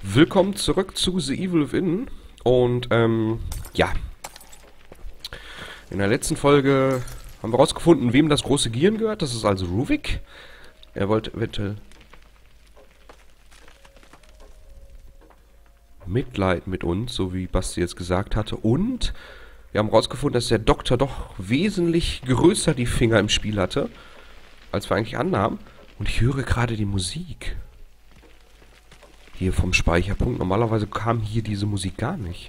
Willkommen zurück zu The Evil Within. Und, ja. In der letzten Folge haben wir rausgefunden, wem das große Gehirn gehört. Das ist also Ruvik. Er wollte eventuell Mitleid mit uns, so wie Basti jetzt gesagt hatte. Und wir haben rausgefunden, dass der Doktor doch wesentlich größer die Finger im Spiel hatte, als wir eigentlich annahmen. Und ich höre gerade die Musik. Hier vom Speicherpunkt. Normalerweise kam hier diese Musik gar nicht.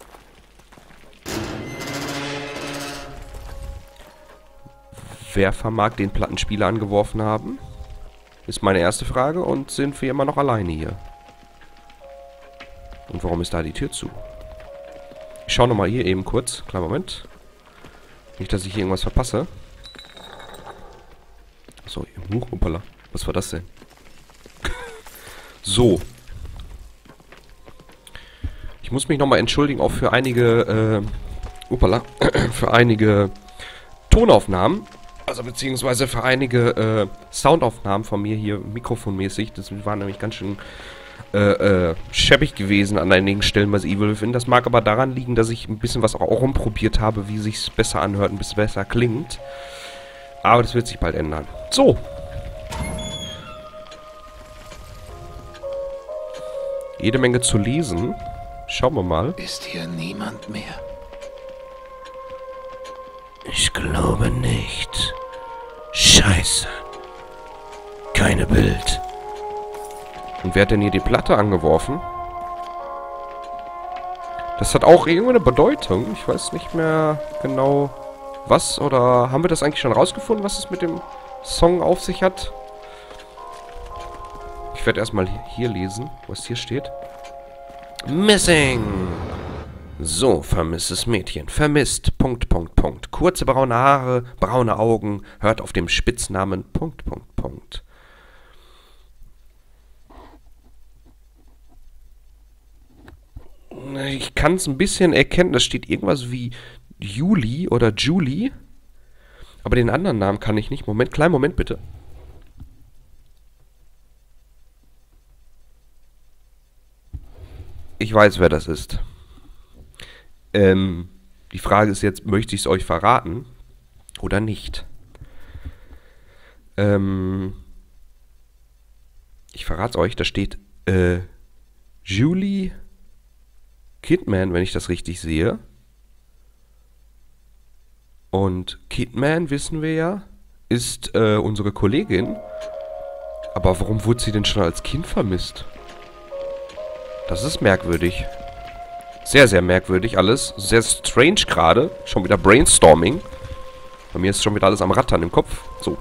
Wer vermag den Plattenspieler angeworfen haben? Ist meine erste Frage. Und sind wir immer noch alleine hier? Und warum ist da die Tür zu? Ich schaue nochmal hier eben kurz. Kleinen Moment. Nicht, dass ich hier irgendwas verpasse. Achso, hoppala. Was war das denn? So. Ich muss mich nochmal entschuldigen, auch für einige, für einige Tonaufnahmen. Also beziehungsweise für einige Soundaufnahmen von mir hier mikrofonmäßig. Das war nämlich ganz schön schäbig gewesen an einigen Stellen bei The Evil Within. Das mag aber daran liegen, dass ich ein bisschen was auch rumprobiert habe, wie sich's besser anhört, ein bisschen besser klingt. Aber das wird sich bald ändern. So. Jede Menge zu lesen. Schauen wir mal. Ist hier niemand mehr? Ich glaube nicht. Scheiße. Keine Bild. Und wer hat denn hier die Platte angeworfen? Das hat auch irgendeine Bedeutung. Ich weiß nicht mehr genau was. Oder haben wir das eigentlich schon rausgefunden, was es mit dem Song auf sich hat? Ich werde erstmal hier lesen, was hier steht. Missing. So, vermisstes Mädchen. Vermisst. ... Kurze braune Haare, braune Augen, hört auf dem Spitznamen ... Ich kann es ein bisschen erkennen. Da steht irgendwas wie Juli oder Julie. Aber den anderen Namen kann ich nicht. Moment, kleinen Moment bitte. Ich weiß, wer das ist. Die Frage ist jetzt, möchte ich es euch verraten oder nicht? Ich verrate es euch, da steht Julie Kidman, wenn ich das richtig sehe. Und Kidman, wissen wir ja, ist unsere Kollegin. Aber warum wurde sie denn schon als Kind vermisst? Das ist merkwürdig. Sehr, sehr merkwürdig alles. Sehr strange gerade. Schon wieder Brainstorming. Bei mir ist schon wieder alles am Rattern im Kopf. So.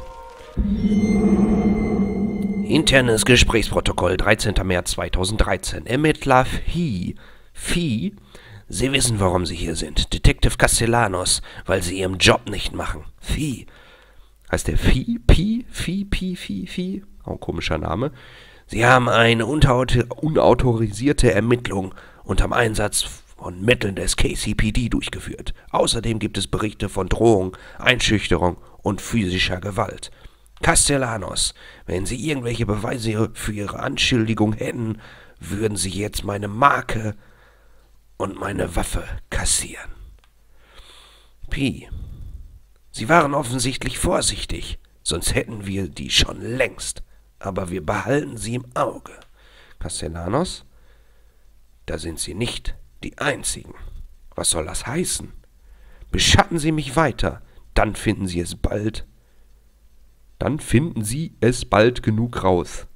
Internes Gesprächsprotokoll, 13. März 2013. Ermittler Vieh. Sie wissen, warum Sie hier sind. Detective Castellanos, weil Sie Ihren Job nicht machen. Vieh. Heißt der Vieh? Auch ein komischer Name. Sie haben eine unautorisierte Ermittlung unterm Einsatz von Mitteln des KCPD durchgeführt. Außerdem gibt es Berichte von Drohung, Einschüchterung und physischer Gewalt. Castellanos, wenn Sie irgendwelche Beweise für Ihre Anschuldigung hätten, würden Sie jetzt meine Marke und meine Waffe kassieren. Pi. Sie waren offensichtlich vorsichtig, sonst hätten wir die schon längst. Aber wir behalten sie im Auge. Castellanos? Da sind Sie nicht die Einzigen. Was soll das heißen? Beschatten Sie mich weiter, dann finden Sie es bald. Dann finden Sie es bald genug raus.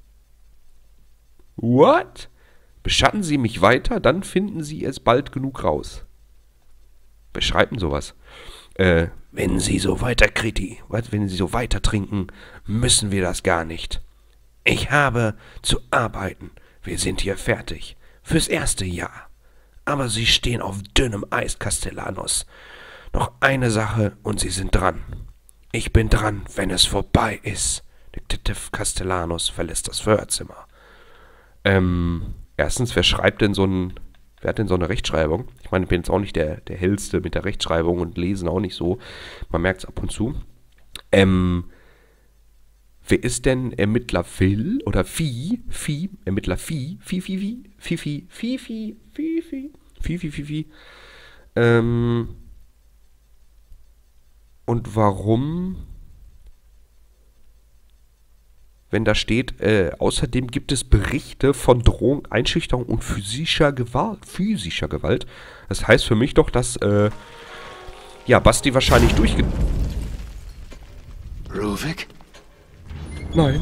What? Beschatten Sie mich weiter, dann finden Sie es bald genug raus. Beschreiben sowas. Wenn Sie so weiter trinken, müssen wir das gar nicht. Ich habe zu arbeiten. Wir sind hier fertig. Fürs erste Jahr. Aber Sie stehen auf dünnem Eis, Castellanos. Noch eine Sache und Sie sind dran. Ich bin dran, wenn es vorbei ist. Detective Castellanos verlässt das Verhörzimmer. Erstens, wer hat denn so eine Rechtschreibung? Ich meine, ich bin jetzt auch nicht der Hellste mit der Rechtschreibung und Lesen auch nicht so. Man merkt es ab und zu. Wer ist denn Ermittler Phil? Oder Vieh? Ermittler Vieh? Und warum? Wenn da steht, außerdem gibt es Berichte von Drohung, Einschüchterung und physischer Gewalt. Das heißt für mich doch, dass, ja, Basti wahrscheinlich Ruvik? Nein.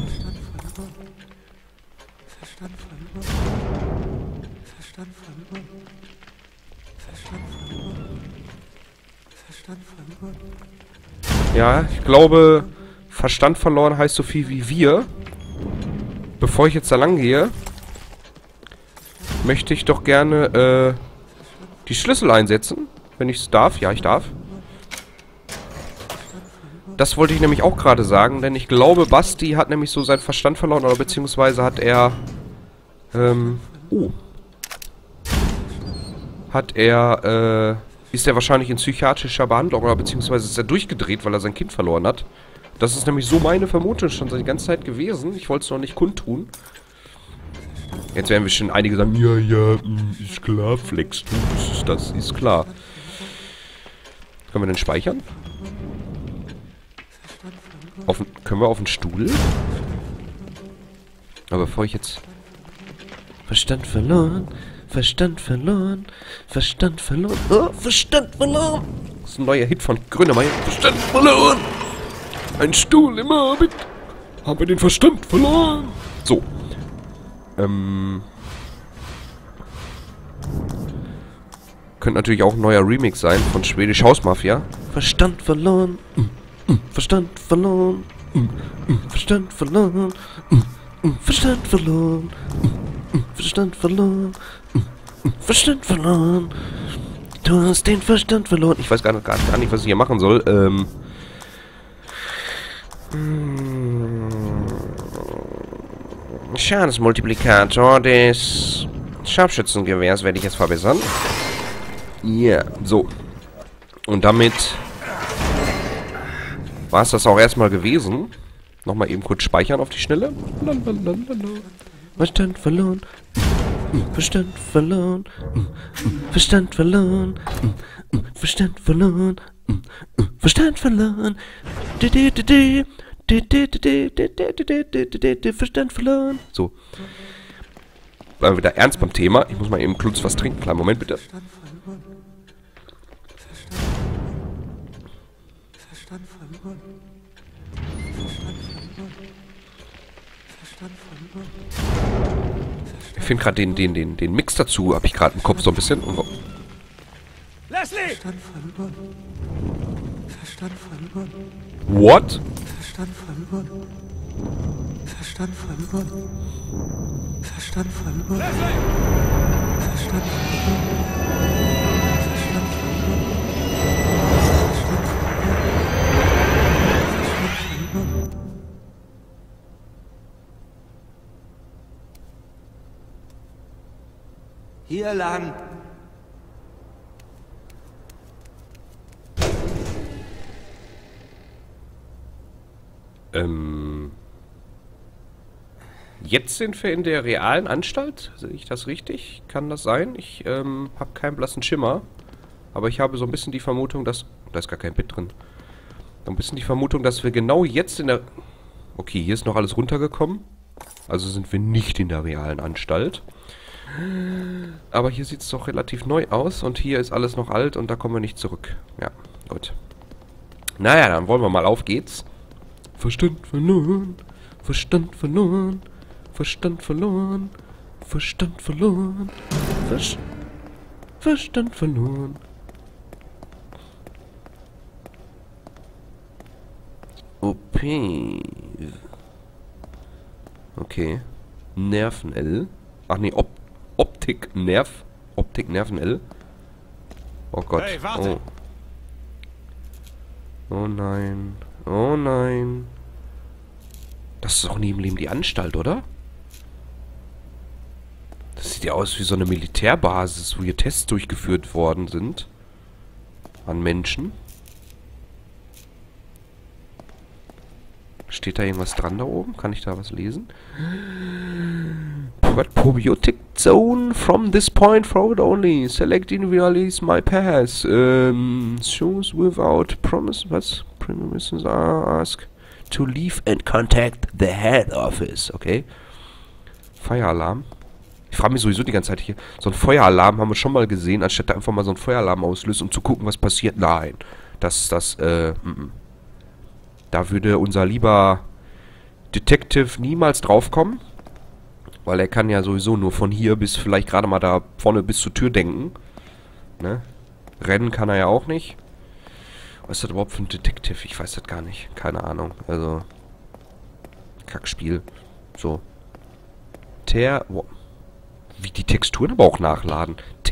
Ja, ich glaube, Verstand verloren heißt so viel wie wir. Bevor ich jetzt da lang gehe, möchte ich doch gerne, die Schlüssel einsetzen. Wenn ich es darf. Ja, ich darf. Das wollte ich nämlich auch gerade sagen, denn ich glaube, Basti hat nämlich so seinen Verstand verloren, oder beziehungsweise hat er, ist er wahrscheinlich in psychiatrischer Behandlung, oder beziehungsweise ist er durchgedreht, weil er sein Kind verloren hat. Das ist nämlich so meine Vermutung schon die ganze Zeit gewesen. Ich wollte es noch nicht kundtun. Jetzt werden bestimmt einige sagen, ja, ist klar, Flex, du wusstest das, ist klar. Können wir denn speichern? Können wir auf den Stuhl? Aber bevor ich jetzt... Verstand verloren. Oh, Verstand verloren. Das ist ein neuer Hit von Grönemeyer. Verstand verloren. Ein Stuhl im Abend. Haben wir den Verstand verloren. So. Könnte natürlich auch ein neuer Remix sein von Schwedisch Hausmafia. Verstand verloren. Verstand verloren. Verstand verloren. Verstand verloren. Verstand verloren. Verstand verloren. Du hast den Verstand verloren. Ich weiß gar nicht, was ich hier machen soll. Schadensmultiplikator des Scharfschützengewehrs werde ich jetzt verbessern. Ja, so. Und damit war es das auch erstmal gewesen. Nochmal eben kurz speichern auf die Schnelle. Verstand verloren. Verstand verloren. Verstand verloren. Verstand verloren. Verstand verloren. Verstand verloren. So. Bleiben wir wieder ernst beim Thema. Ich muss mal eben kurz was trinken. Kleinen Moment bitte. Ich finde gerade den Mix dazu, habe ich gerade im Kopf so ein bisschen. Leslie! What? Verstand verloren. Verstand verloren. Verstand verloren. Verstand verloren. Verstand verloren. Verstand verloren. Hier lang. Jetzt sind wir in der realen Anstalt. Sehe ich das richtig? Kann das sein? Ich habe keinen blassen Schimmer. Aber ich habe so ein bisschen die Vermutung, dass... Da ist gar kein Bit drin. So ein bisschen die Vermutung, dass wir genau jetzt in der... Okay, hier ist noch alles runtergekommen. Also sind wir nicht in der realen Anstalt. Aber hier sieht es doch relativ neu aus. Und hier ist alles noch alt und da kommen wir nicht zurück. Ja, gut. Naja, dann wollen wir mal. Auf geht's. Verstand verloren. Verstand verloren. Verstand verloren. Verstand verloren. Verstand verloren. OP. Okay. Nerven L. Ach nee, Optik Nerv. Optik Nerven L. Oh Gott. Hey, warte. Oh nein. Oh nein. Das ist auch nie im Leben die Anstalt, oder? Das sieht ja aus wie so eine Militärbasis, wo hier Tests durchgeführt worden sind. An Menschen. Steht da irgendwas dran da oben? Kann ich da was lesen? Probiotic Zone from this point forward only. Select individually my pass. Choose without promise. Was? Premises are asked to leave and contact the head office. Okay. Feueralarm. Ich frage mich sowieso die ganze Zeit hier. So ein Feueralarm haben wir schon mal gesehen, anstatt da einfach mal so ein Feueralarm auslöst, um zu gucken, was passiert. Nein. Da würde unser lieber Detective niemals draufkommen. Weil er kann ja sowieso nur von hier bis vielleicht gerade mal da vorne bis zur Tür denken. Ne? Rennen kann er ja auch nicht. Was ist das überhaupt für ein Detective? Ich weiß das gar nicht. Keine Ahnung. Also. Kackspiel. So. Wie die Texturen aber auch nachladen.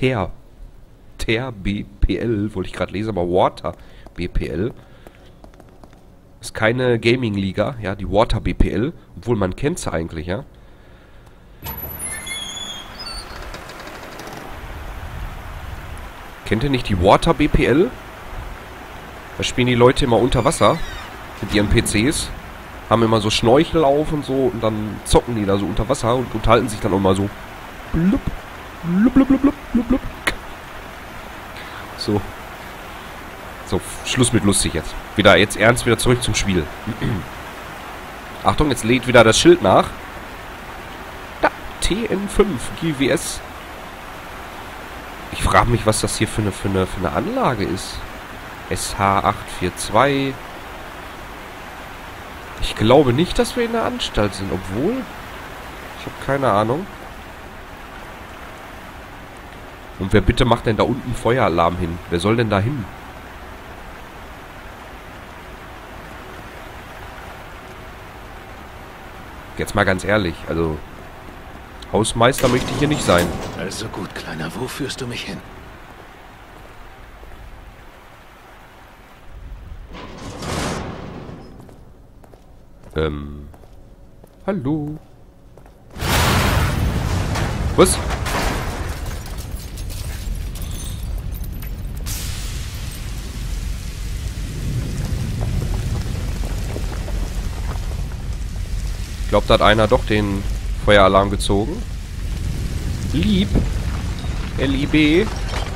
BPL wollte ich gerade lesen, aber Water BPL. Ist keine Gaming-Liga, ja, die Water BPL. Obwohl man kennt sie eigentlich, ja. Kennt ihr nicht die Water BPL? Da spielen die Leute immer unter Wasser mit ihren PCs. Haben immer so Schnorchel auf und so und dann zocken die da so unter Wasser und unterhalten sich dann auch mal so. Blub, blub, blub, blub, blub, blub. So. So, Schluss mit lustig jetzt. Jetzt ernst, wieder zurück zum Spiel. Achtung, jetzt lädt wieder das Schild nach. Da, TN5 GWS. Ich frage mich, was das hier für eine Anlage ist. SH842. Ich glaube nicht, dass wir in der Anstalt sind, obwohl... Ich habe keine Ahnung. Und wer bitte macht denn da unten Feueralarm hin? Wer soll denn da hin? Jetzt mal ganz ehrlich, also... Hausmeister möchte ich hier nicht sein. Also gut, Kleiner, wo führst du mich hin? Hallo. Was? Ich glaube, da hat einer doch den Feueralarm gezogen. Lieb. LIB.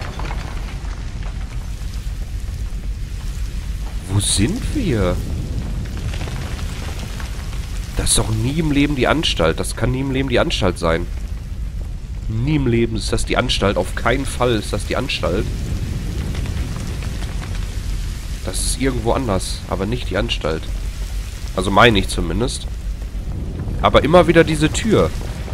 Wo sind wir? Das ist doch nie im Leben die Anstalt. Das kann nie im Leben die Anstalt sein. Nie im Leben ist das die Anstalt. Auf keinen Fall ist das die Anstalt. Das ist irgendwo anders, aber nicht die Anstalt. Also meine ich zumindest. Aber immer wieder diese Tür.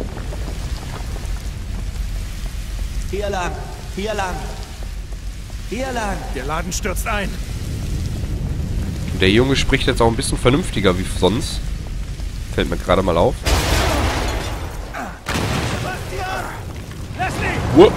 Hier lang, hier lang, hier lang. Der Laden stürzt ein. Der Junge spricht jetzt auch ein bisschen vernünftiger wie sonst. Fällt mir gerade mal auf. Wow.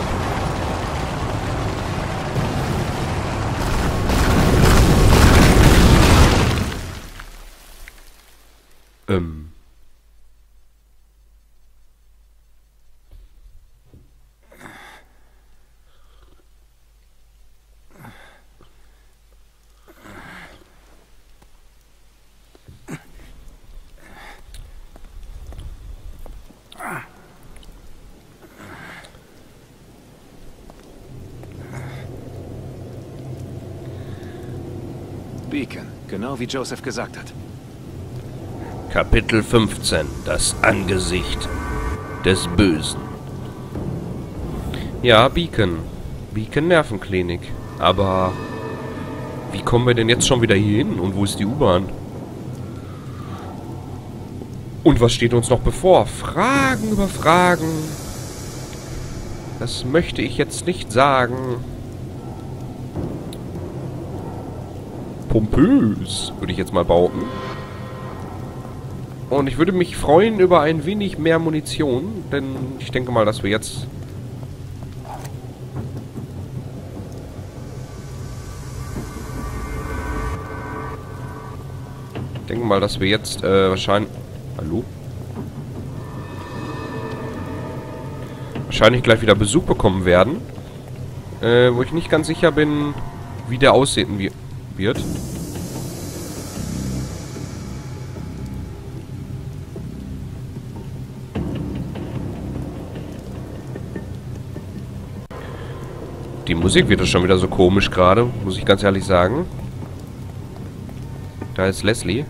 Beacon, genau wie Joseph gesagt hat. Kapitel 15. Das Angesicht des Bösen. Ja, Beacon. Beacon Nervenklinik. Aber wie kommen wir denn jetzt schon wieder hier hin? Und wo ist die U-Bahn? Und was steht uns noch bevor? Fragen über Fragen. Das möchte ich jetzt nicht sagen. Pompös, würde ich jetzt mal behaupten. Und ich würde mich freuen über ein wenig mehr Munition, denn ich denke mal, dass wir jetzt... wahrscheinlich... Hallo? Wahrscheinlich gleich wieder Besuch bekommen werden. Wo ich nicht ganz sicher bin, wie der aussehen wird. Die Musik wird schon wieder so komisch gerade, muss ich ganz ehrlich sagen. Da ist Leslie.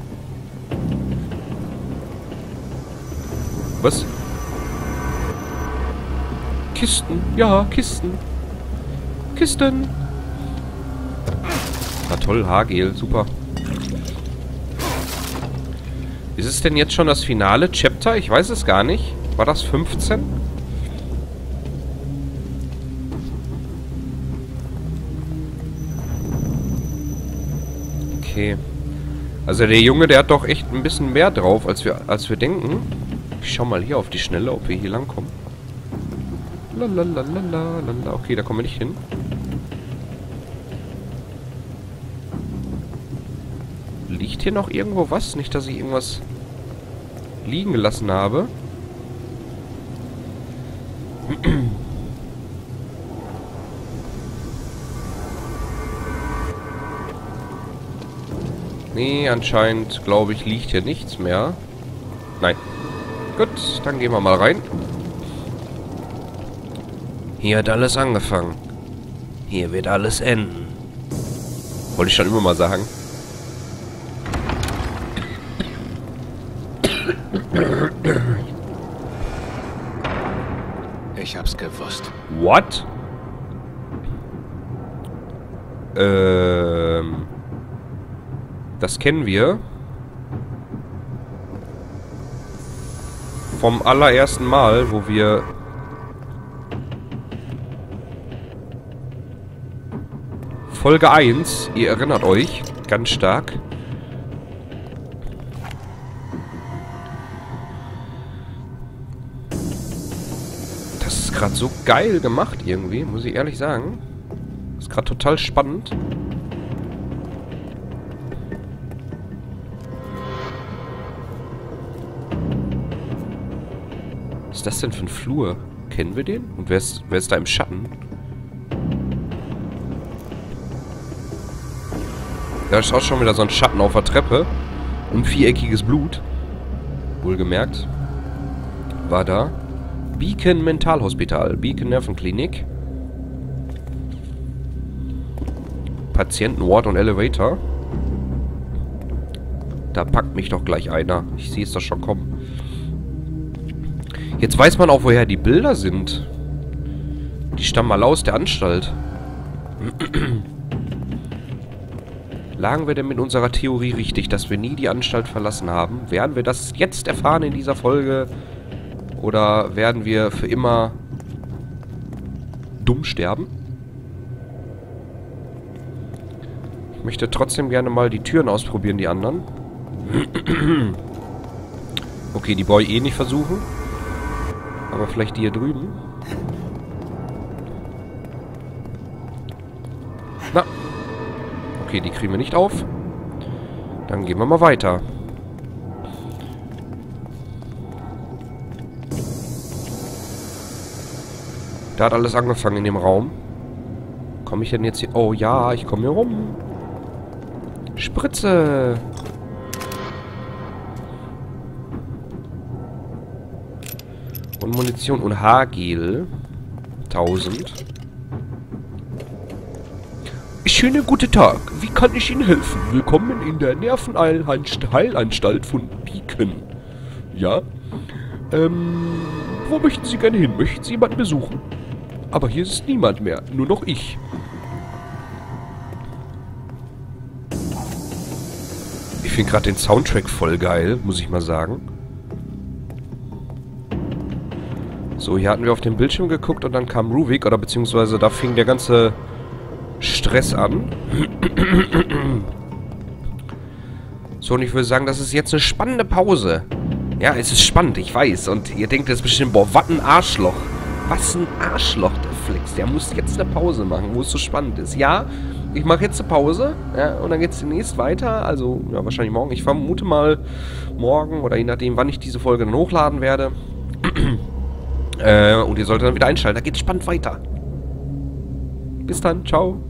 Was? Kisten. Ja, Kisten. Kisten. Na toll, Haargel. Super. Ist es denn jetzt schon das finale Chapter? Ich weiß es gar nicht. War das 15? Okay. Also der Junge, der hat doch echt ein bisschen mehr drauf, als wir denken. Ich schau mal hier auf die Schnelle, ob wir hier langkommen. Lalalala. Okay, da kommen wir nicht hin. Liegt hier noch irgendwo was? Nicht, dass ich irgendwas liegen gelassen habe. Nee, anscheinend, glaube ich, liegt hier nichts mehr. Nein. Gut, dann gehen wir mal rein. Hier hat alles angefangen. Hier wird alles enden. Wollte ich schon immer mal sagen. Ich hab's gewusst. What? Das kennen wir. Vom allerersten Mal, wo wir... Folge 1, ihr erinnert euch, ganz stark. Das ist gerade so geil gemacht irgendwie, muss ich ehrlich sagen. Das ist gerade total spannend. Was ist das denn für ein Flur? Kennen wir den? Und wer ist da im Schatten? Da ist auch schon wieder so ein Schatten auf der Treppe. Und viereckiges Blut. Wohlgemerkt. War da. Beacon Mentalhospital. Beacon Nervenklinik. Patientenward und Elevator. Da packt mich doch gleich einer. Ich sehe es doch schon kommen. Jetzt weiß man auch, woher die Bilder sind. Die stammen mal aus der Anstalt. Lagen wir denn mit unserer Theorie richtig, dass wir nie die Anstalt verlassen haben? Werden wir das jetzt erfahren in dieser Folge? Oder werden wir für immer dumm sterben? Ich möchte trotzdem gerne mal die Türen ausprobieren, die anderen. Okay, die brauche ich eh nicht versuchen. Aber vielleicht die hier drüben. Na. Okay, die kriegen wir nicht auf. Dann gehen wir mal weiter. Da hat alles angefangen in dem Raum. Komme ich denn jetzt hier? Oh ja, ich komme hier rum. Spritze. Und Munition und Haargel. 1000. Schönen guten Tag. Wie kann ich Ihnen helfen? Willkommen in der Nervenheilanstalt von Beacon. Ja? Wo möchten Sie gerne hin? Möchten Sie jemanden besuchen? Aber hier ist niemand mehr. Nur noch ich. Ich finde gerade den Soundtrack voll geil, muss ich mal sagen. So, hier hatten wir auf den Bildschirm geguckt und dann kam Ruvik, oder beziehungsweise da fing der ganze Stress an. So, und ich würde sagen, das ist jetzt eine spannende Pause. Ja, es ist spannend, ich weiß. Und ihr denkt jetzt bestimmt, boah, was ein Arschloch. Was ein Arschloch, der Flix. Der muss jetzt eine Pause machen, wo es so spannend ist. Ja, ich mache jetzt eine Pause. Ja, und dann geht es demnächst weiter. Also, ja, wahrscheinlich morgen. Ich vermute mal morgen oder je nachdem, wann ich diese Folge dann hochladen werde. Und ihr solltet dann wieder einschalten. Da geht es spannend weiter. Bis dann, ciao.